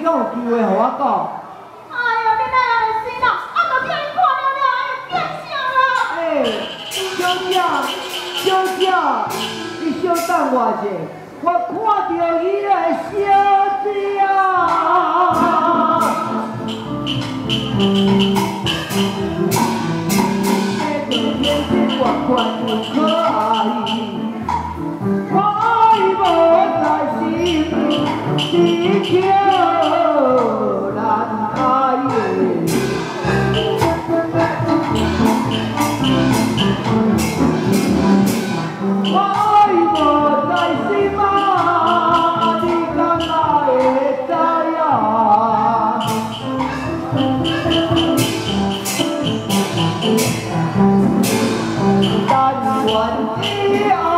敢有机会互我讲？ 哎呦，你哪样会死啦？啊，就叫伊看了了，哎，变啥啦？ 小姐，你小等我一下，我看到伊个小姐。这个眼睛越看越可爱。 爱无在心，只求难爱的。爱无在心啊，你敢哪会知啊？但愿以后。